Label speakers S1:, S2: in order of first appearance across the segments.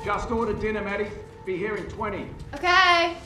S1: Just ordered dinner, Maddie. Be here in 20.
S2: Okay.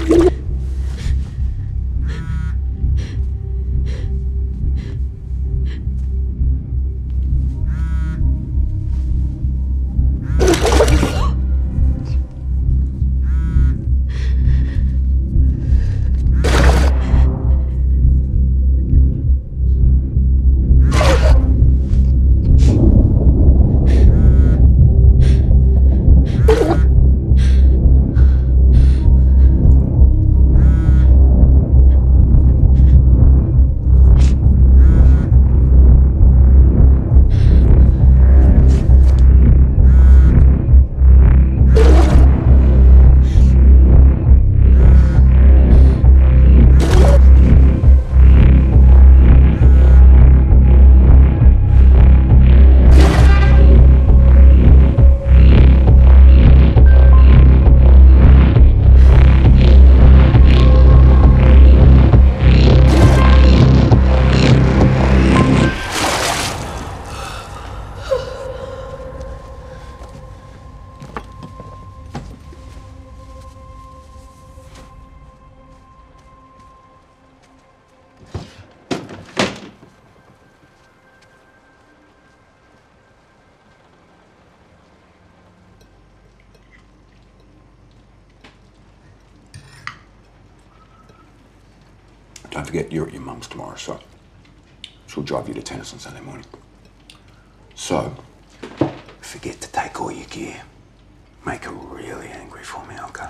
S2: Don't forget, you're at your mum's tomorrow, so she'll drive you to tennis on Sunday morning. So, forget to take all your gear. Make her really angry for me, okay?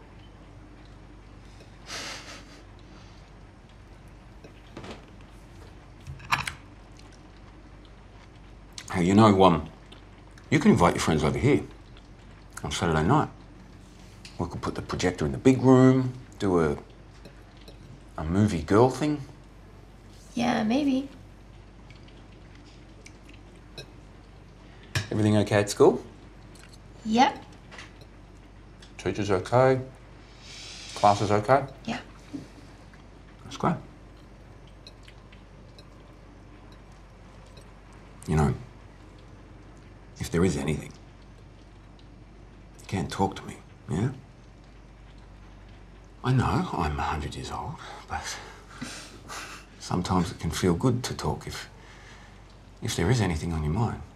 S2: Hey, you know, you can invite your friends over here on Saturday night. We could put the projector in the big room, do a movie girl thing.
S3: Yeah, maybe.
S2: Everything okay at school?
S3: Yep.
S2: Teachers okay? Classes okay?
S3: Yeah.
S2: That's great. You know, if there is anything, you can talk to me, yeah? I know I'm 100 years old, but sometimes it can feel good to talk if there is anything on your mind.